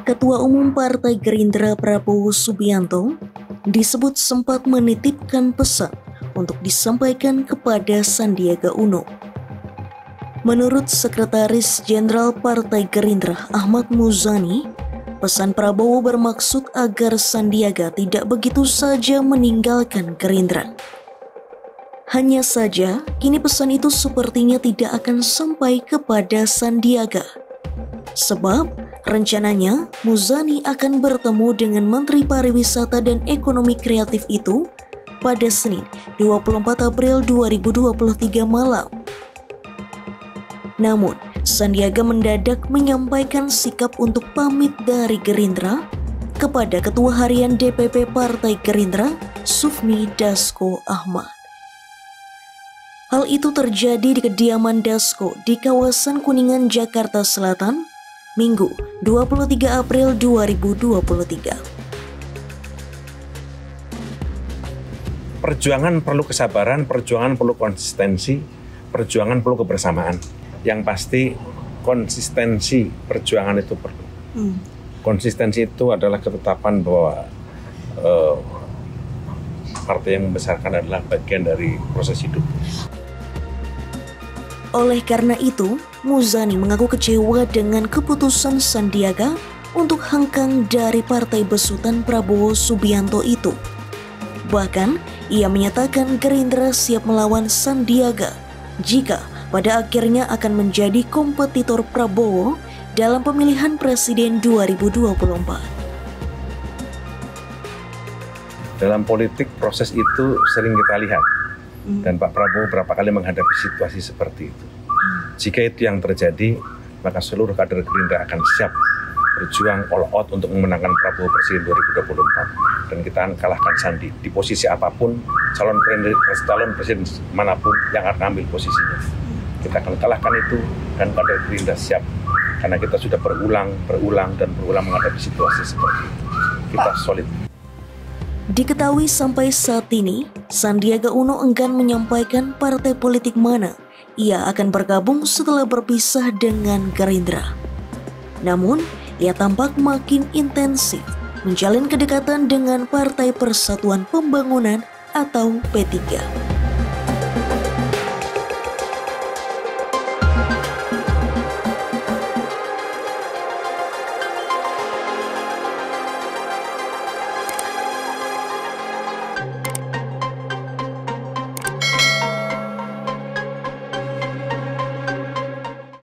Ketua Umum Partai Gerindra Prabowo Subianto disebut sempat menitipkan pesan untuk disampaikan kepada Sandiaga Uno. Menurut Sekretaris Jenderal Partai Gerindra Ahmad Muzani, pesan Prabowo bermaksud agar Sandiaga tidak begitu saja meninggalkan Gerindra. Hanya saja, kini pesan itu sepertinya tidak akan sampai kepada Sandiaga. Sebab, rencananya Muzani akan bertemu dengan Menteri Pariwisata dan Ekonomi Kreatif itu pada Senin 24 April 2023 malam. Namun, Sandiaga mendadak menyampaikan sikap untuk pamit dari Gerindra kepada Ketua Harian DPP Partai Gerindra, Sufmi Dasko Ahmad. Hal itu terjadi di kediaman Dasko di kawasan Kuningan, Jakarta Selatan, Minggu 23 April 2023. Perjuangan perlu kesabaran, perjuangan perlu konsistensi, perjuangan perlu kebersamaan. Yang pasti konsistensi perjuangan itu perlu. Konsistensi itu adalah ketetapan bahwa partai yang membesarkan adalah bagian dari proses hidup. Oleh karena itu, Muzani mengaku kecewa dengan keputusan Sandiaga untuk hengkang dari partai besutan Prabowo Subianto itu. Bahkan, ia menyatakan Gerindra siap melawan Sandiaga jika pada akhirnya akan menjadi kompetitor Prabowo dalam pemilihan presiden 2024. Dalam politik, proses itu sering kita lihat. Dan Pak Prabowo berapa kali menghadapi situasi seperti itu. Jika itu yang terjadi, maka seluruh kader Gerindra akan siap berjuang all out untuk memenangkan Prabowo Presiden 2024. Dan kita akan kalahkan Sandi di posisi apapun, calon presiden manapun yang akan ambil posisinya. Kita akan kalahkan itu dan kader Gerindra siap. Karena kita sudah berulang menghadapi situasi seperti itu. Kita solid. Diketahui sampai saat ini, Sandiaga Uno enggan menyampaikan partai politik mana ia akan bergabung setelah berpisah dengan Gerindra. Namun, ia tampak makin intensif menjalin kedekatan dengan Partai Persatuan Pembangunan atau P3.